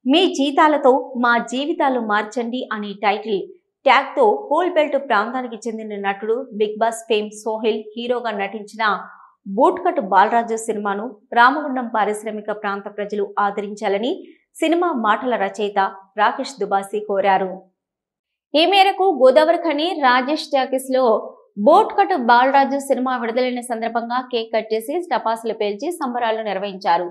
మీ జీతాలతో మా జీవితాలు మార్చండి అనే టైటిల్ ట్యాగ్ తో కోల్ బెల్ట్ ప్రాంతానికి చెందిన నటుడు బిగ్ బాస్ ఫేమ్ సోహెల్ హీరోగా నటించిన బూట్కట్ బాలరాజు సినిమాను రామగుండం పారిశ్రామిక ప్రాంత ప్రజలు ఆదరించాలని సినిమా మాటల రచయిత రాకేష్ దుబాసి కోరారు. ఈ మేరకు గోదావరి ఖని రాజేష్ టాకీస్ లో బూట్కట్ బాలరాజు సినిమా విడుదలైన సందర్భంగా కేక్ కట్ చేసి టపాసులు పేల్చి సంబరాలు నిర్వహించారు.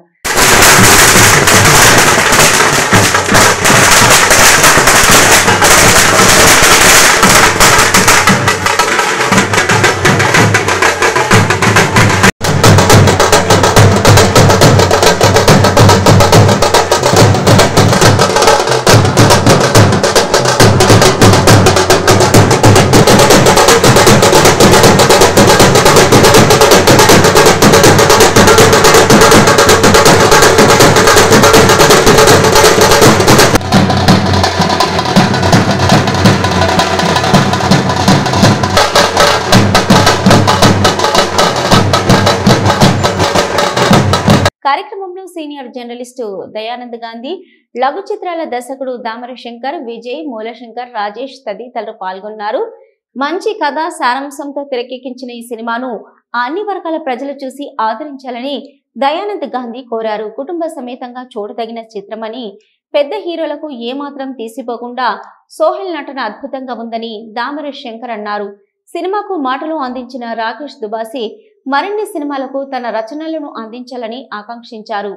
కార్యక్రమంలో సీనియర్ జర్నలిస్టు దయానంద్ గాంధీ, లఘు చిత్రాల దర్శకుడు దామర శంకర్, విజయ్, మూలశంకర్, రాజేష్ తదితరులు పాల్గొన్నారు. మంచి కథ సారాంశంతో తెరకెక్కించిన ఈ సినిమాను అన్ని వర్గాల ప్రజలు చూసి ఆదరించాలని దయానంద్ గాంధీ కోరారు. కుటుంబ సమేతంగా చూడదగిన చిత్రమని, పెద్ద హీరోలకు ఏమాత్రం తీసిపోకుండా సోహెల్ నటన అద్భుతంగా ఉందని దామర శంకర్ అన్నారు. సినిమాకు మాటలు అందించిన రాకేష్ దుబాసి మరిన్ని సినిమాలకు తన రచనలను అందించాలని ఆకాంక్షించారు.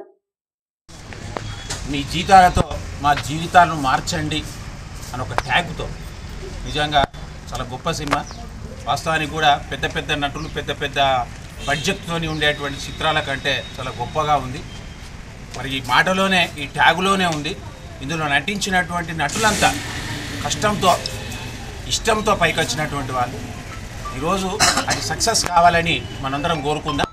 మీ జీతాలతో మా జీవితాలను మార్చండి అని ఒక ట్యాగ్తో నిజంగా చాలా గొప్ప సినిమా. వాస్తవానికి కూడా పెద్ద పెద్ద నటులు పెద్ద పెద్ద బడ్జెట్తో ఉండేటువంటి చిత్రాల కంటే చాలా గొప్పగా ఉంది. మరి ఈ మాటలోనే ఈ ట్యాగులోనే ఉంది. ఇందులో నటించినటువంటి నటులంతా కష్టంతో ఇష్టంతో పైకి వచ్చినటువంటి వాళ్ళు. ఈరోజు అది సక్సెస్ కావాలని మనందరం కోరుకుందాం.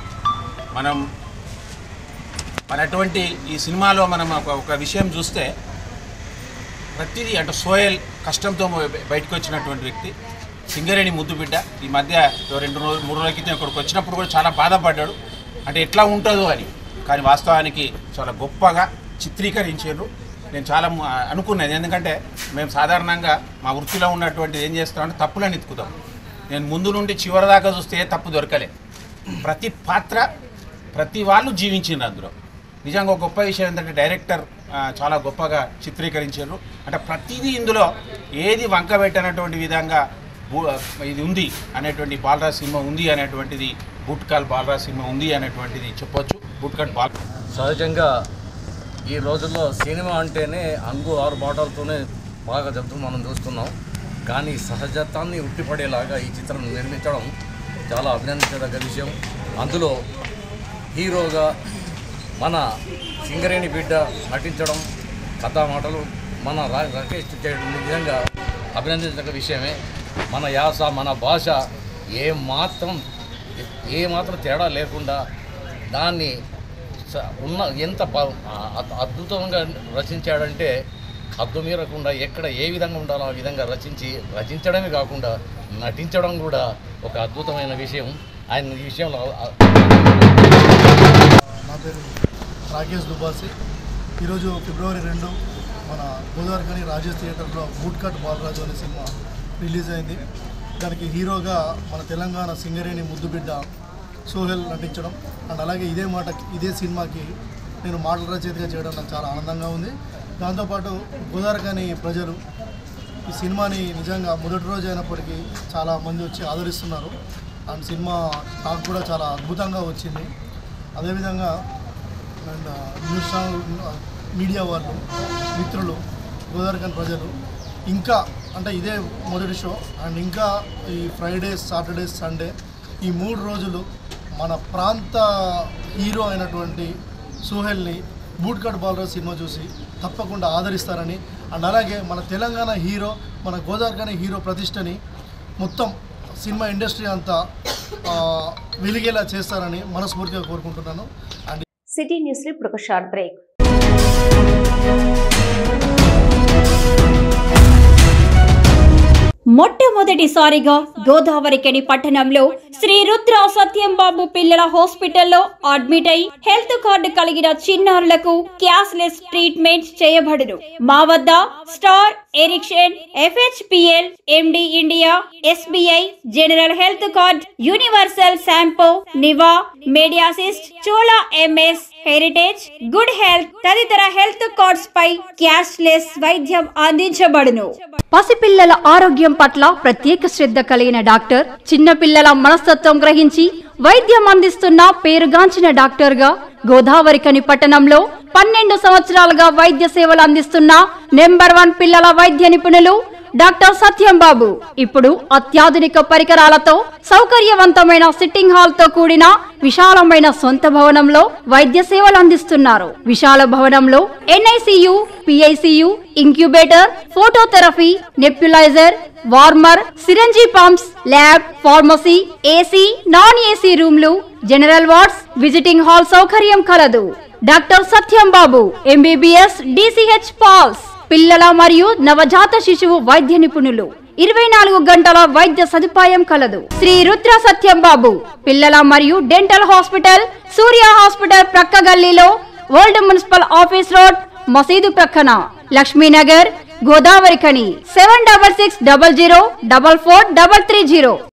మన అటువంటి ఈ సినిమాలో మనం ఒక విషయం చూస్తే ప్రతిదీ అంటే సోహెల్ కష్టంతో బయటకు వచ్చినటువంటి వ్యక్తి, సింగరేణి ముద్దు బిడ్డ. ఈ మధ్య 2-3 రోజుల క్రితం ఇక్కడికి వచ్చినప్పుడు కూడా చాలా బాధపడ్డాడు, అంటే ఎట్లా ఉంటుందో అని. కానీ వాస్తవానికి చాలా గొప్పగా చిత్రీకరించారు. నేను చాలా అనుకున్నాను, ఎందుకంటే మేము సాధారణంగా మా వృత్తిలో ఉన్నటువంటి ఏం చేస్తామంటే తప్పులను ఎత్తుకుతాం. నేను ముందు నుండి చివరి దాకా చూస్తే తప్పు దొరకలే. ప్రతి పాత్ర ప్రతి వాళ్ళు జీవించింది అందులో. నిజంగా ఒక గొప్ప విషయం ఏంటంటే డైరెక్టర్ చాలా గొప్పగా చిత్రీకరించారు. అంటే ప్రతిదీ ఇందులో ఏది వంక పెట్టనటువంటి విధంగా ఇది ఉంది అనేటువంటి బాలరాజ్ సినిమా ఉంది అనేటువంటిది, బూట్కట్ బాలరాజ్ సినిమా ఉంది అనేటువంటిది చెప్పొచ్చు. బూట్కట్ సహజంగా ఈ రోజుల్లో సినిమా అంటేనే అంగు 6 బాటలతోనే బాగా జరుగుతూ మనం చూస్తున్నాం. కానీ సహజత్వాన్ని ఉట్టిపడేలాగా ఈ చిత్రం నిర్మించడం చాలా అభినందించదగ్గ విషయం. అందులో హీరోగా మన సింగరేణి బిడ్డ నటించడం, కథా మాటలు మన రాకేష్ చేయడం నిజంగా అభినందించదగ్గ విషయమే. మన యాస మన భాష ఏమాత్రం తేడా లేకుండా దాన్ని ఎంత అద్భుతంగా రచించాడంటే హద్దు మీరకుండా ఎక్కడ ఏ విధంగా ఉండాలో ఆ విధంగా రచించడమే కాకుండా నటించడం కూడా ఒక అద్భుతమైన విషయం. ఆయన ఈ విషయంలో నా పేరు రాకేష్ దుబాసి. ఈరోజు ఫిబ్రవరి 2 మన గోదావరి ఖని రాజేష్ థియేటర్లో బూట్కట్ బాలరాజు అనే సినిమా రిలీజ్ అయింది. దానికి హీరోగా మన తెలంగాణ సింగరేణి ముద్దుబిడ్డ సోహెల్ నటించడం, అండ్ అలాగే ఇదే సినిమాకి నేను మాటల రచయితగా చేయడం నాకు చాలా ఆనందంగా ఉంది. దాంతోపాటు గోదావరి ఖని ప్రజలు ఈ సినిమాని నిజంగా మొదటి రోజు అయినప్పటికీ చాలా మంది వచ్చి ఆదరిస్తున్నారు. అండ్ సినిమా నాకు కూడా చాలా అద్భుతంగా వచ్చింది. అదేవిధంగా అండ్ న్యూస్ ఛానల్ మీడియా వాళ్ళు, మిత్రులు, గోదావరి ఖని ప్రజలు ఇంకా అంటే ఇదే మొదటి షో, అండ్ ఇంకా ఈ ఫ్రైడేస్, సాటర్డేస్, సండే ఈ 3 రోజులు మన ప్రాంత హీరో అయినటువంటి సోహెల్ని బూట్కట్ బాలరాజు సినిమా చూసి తప్పకుండా ఆదరిస్తారని, అండ్ అలాగే మన తెలంగాణ హీరో, మన గోదావరి ఖని హీరో ప్రతిష్టని మొత్తం సినిమా ఇండస్ట్రీ అంతా వెలిగేలా చేస్తారని మనస్ఫూర్తిగా కోరుకుంటున్నాను. అండ్ సిటీ న్యూస్లో ఇప్పుడు ఒక షార్ట్ బ్రేక్. మొట్టమొదటిసారిగా గోదావరికని పట్టణంలో శ్రీ రుద్ర సత్యం బాబు పిల్లల హాస్పిటల్లో అడ్మిట్ అయి హెల్త్ కార్డు కలిగిన చిన్నారులకు క్యాష్లెస్ ట్రీట్మెంట్ చేయబడును. మా వద్ద Star, Ericson, FHPL, MD India, SBI, general health card, Universal Sompo, Niva, Medi Assist, Chola MS, Heritage, good health తదితర హెల్త్ కార్డ్స్ పై క్యాష్లెస్ వైద్యం అందించబడును. పసిపిల్లల ఆరోగ్యం పట్ల ప్రత్యేక శ్రద్ధ కలిగిన డాక్టర్, చిన్న పిల్లల మనస్తత్వం గ్రహించి వైద్యం అందిస్తున్న పేరుగాంచిన డాక్టర్ గా గోదావరికని పట్టణంలో 12 సంవత్సరాలుగా వైద్య సేవలు అందిస్తున్న నెంబర్ 1 పిల్లల వైద్య నిపుణులు డాక్టర్ సత్యం బాబు ఇప్పుడు అత్యాధునిక పరికరాలతో సౌకర్యవంతమైన సిట్టింగ్ హాల్ తో కూడిన విశాలమైన సొంత భవనంలో వైద్య సేవలు అందిస్తున్నారు. విశాల భవనంలో NICU, PICU, incubator, phototherapy, nebuliser, warmer, syringe pumps, lab, pharmacy, AC, non AC రూమ్లు, జనరల్ వార్డ్స్, విజిటింగ్ హాల్ సౌకర్యం కలదు. Doctor Satyam Babu MBBS, DCH PALS, పిల్లల మరియు నవజాత శిశువు వైద్య నిపుణులు. 24 గంటల వైద్య సదుపాయం కలదు. శ్రీ రుద్ర సత్యం బాబు పిల్లల మరియు డెంటల్ హాస్పిటల్, సూర్య హాస్పిటల్ ప్రక్క గల్లీలో, ఓల్డ్ మున్సిపల్ ఆఫీస్ రోడ్, మసీదు ప్రక్కన, లక్ష్మీనగర్, గోదావరికని. 7660044330.